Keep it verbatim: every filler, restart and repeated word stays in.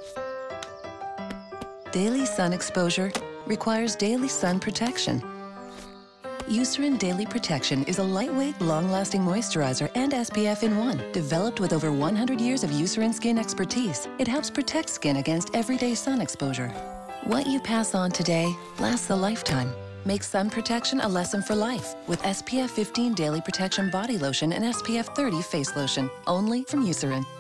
Daily sun exposure requires daily sun protection. Eucerin Daily Protection is a lightweight, long-lasting moisturizer and S P F in one. Developed with over one hundred years of Eucerin skin expertise, it helps protect skin against everyday sun exposure. What you pass on today lasts a lifetime. Make sun protection a lesson for life with S P F fifteen Daily Protection Body Lotion and S P F thirty Face Lotion, only from Eucerin.